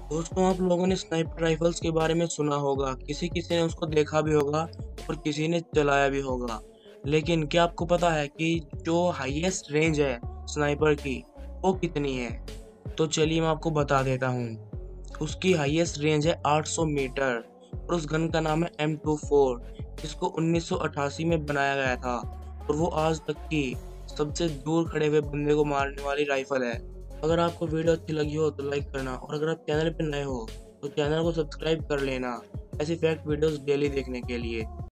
दोस्तों, आप लोगों ने स्नाइपर राइफल्स के बारे में सुना होगा, किसी किसी ने उसको देखा भी होगा और किसी ने चलाया भी होगा। लेकिन क्या आपको पता है कि जो हाईएस्ट रेंज है स्नाइपर की वो कितनी है? तो चलिए मैं आपको बता देता हूँ। उसकी हाईएस्ट रेंज है 800 मीटर और उस गन का नाम है M24, जिसको 1988 में बनाया गया था और वो आज तक की सबसे दूर खड़े हुए बंदे को मारने वाली राइफल है। अगर आपको वीडियो अच्छी लगी हो तो लाइक करना और अगर आप चैनल पे नए हो तो चैनल को सब्सक्राइब कर लेना ऐसी फैक्ट वीडियोस डेली देखने के लिए।